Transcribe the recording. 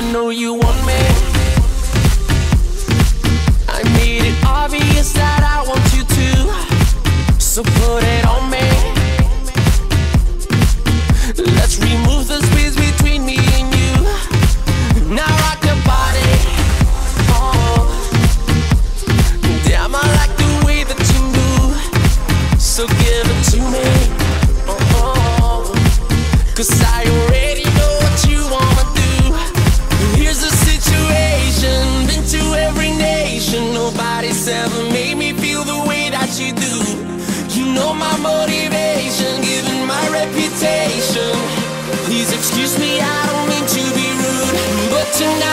know you want me. I made it obvious that I want you to, so put it on me. Let's remove the space between me and you. Now rock your body. Oh, damn, I like the way that you move, so give it to me. Oh, 'cause I already know what you wanna do. Here's the situation, been to every nation. Nobody's ever made me feel the way that you do. You know my motivation, given my reputation. Please excuse me, I don't mean to be rude, but tonight